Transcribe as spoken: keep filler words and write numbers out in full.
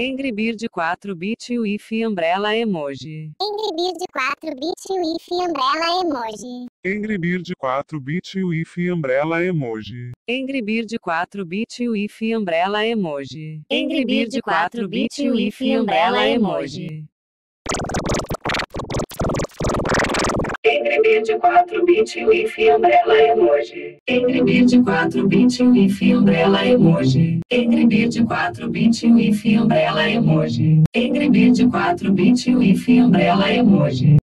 Angry Bird quatro bit Wi-Fi Umbrella Emoji. Angry Bird quatro bit Wi-Fi Umbrella Emoji. Angry Bird quatro bit Wi-Fi Umbrella Emoji. Angry Bird quatro bit Wi-Fi Umbrella Emoji. Angry Bird quatro bit Wi-Fi Umbrella Emoji. Angry Bird quatro bit Wi-Fi Umbrella Emoji. Angry Bird quatro bit Wi-Fi Umbrella Emoji. Angry Bird quatro bit Wi-Fi Umbrella Emoji. Angry Bird quatro bit Wi-Fi Umbrella Emoji.